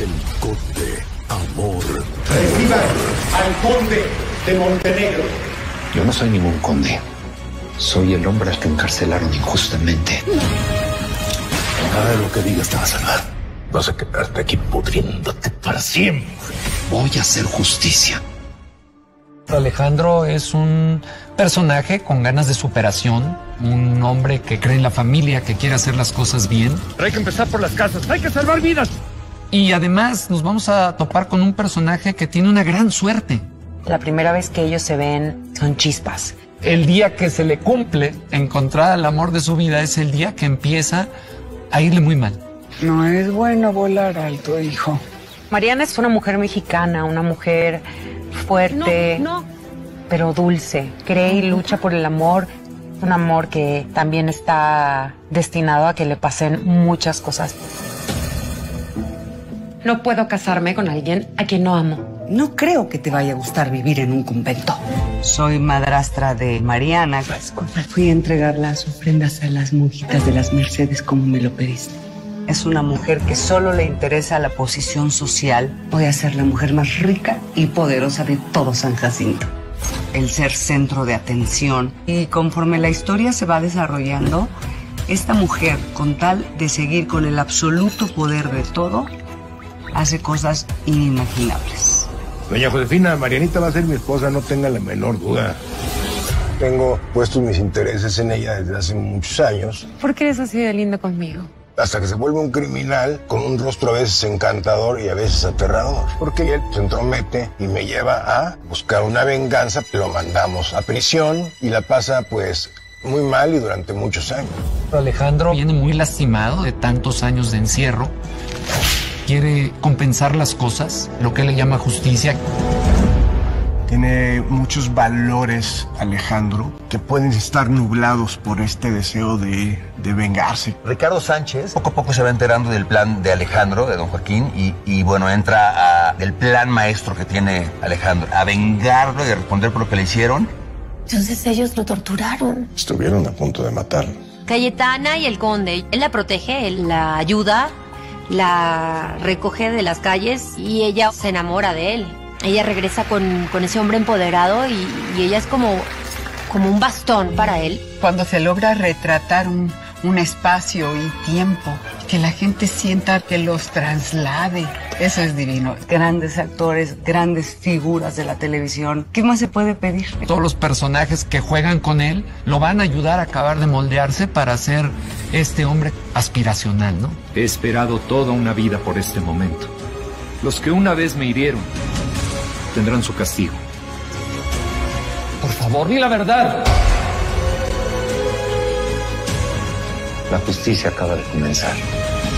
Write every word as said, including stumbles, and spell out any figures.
El Conde Amor. Reciban al Conde de Montenegro. Yo no soy ningún conde. Soy el hombre al que encarcelaron injustamente. Nada de lo que digas te va a salvar. Vas a quedarte aquí pudriéndote para siempre. Voy a hacer justicia. Alejandro es un personaje con ganas de superación, un hombre que cree en la familia, que quiere hacer las cosas bien. Pero hay que empezar por las casas, hay que salvar vidas. Y además nos vamos a topar con un personaje que tiene una gran suerte. La primera vez que ellos se ven son chispas. El día que se le cumple encontrar el amor de su vida es el día que empieza a irle muy mal. No es bueno volar alto, hijo. Mariana es una mujer mexicana, una mujer fuerte, no, no. pero dulce. Cree y lucha por el amor. Un amor que también está destinado a que le pasen muchas cosas. No puedo casarme con alguien a quien no amo. No creo que te vaya a gustar vivir en un convento. Soy madrastra de Mariana. Fui a entregar las ofrendas a las monjitas de las Mercedes como me lo pediste. Es una mujer que solo le interesa la posición social. Voy a ser la mujer más rica y poderosa de todo San Jacinto. El ser centro de atención. Y conforme la historia se va desarrollando, esta mujer, con tal de seguir con el absoluto poder de todo, hace cosas inimaginables. Doña Josefina, Marianita va a ser mi esposa, no tenga la menor duda. Tengo puestos mis intereses en ella desde hace muchos años. ¿Por qué eres así de lindo conmigo? Hasta que se vuelve un criminal con un rostro a veces encantador y a veces aterrador. Porque él se entromete y me lleva a buscar una venganza. Lo mandamos a prisión y la pasa pues muy mal y durante muchos años. Alejandro viene muy lastimado de tantos años de encierro. Quiere compensar las cosas, lo que él le llama justicia. Tiene muchos valores, Alejandro, que pueden estar nublados por este deseo de, de vengarse. Ricardo Sánchez poco a poco se va enterando del plan de Alejandro, de don Joaquín, y, y bueno, entra a, del plan maestro que tiene Alejandro, a vengarlo y a responder por lo que le hicieron. Entonces ellos lo torturaron. Estuvieron a punto de matarlo. Cayetana y el conde, él la protege, él la ayuda, la recoge de las calles y ella se enamora de él. Ella regresa con, con ese hombre empoderado y, y ella es como, como un bastón para él. Cuando se logra retratar un, un espacio y tiempo, que la gente sienta que los traslade, eso es divino. Grandes actores, grandes figuras de la televisión. ¿Qué más se puede pedir? Todos los personajes que juegan con él lo van a ayudar a acabar de moldearse para ser este hombre aspiracional, ¿no? He esperado toda una vida por este momento. Los que una vez me hirieron tendrán su castigo. Por favor, di la verdad. La justicia acaba de comenzar.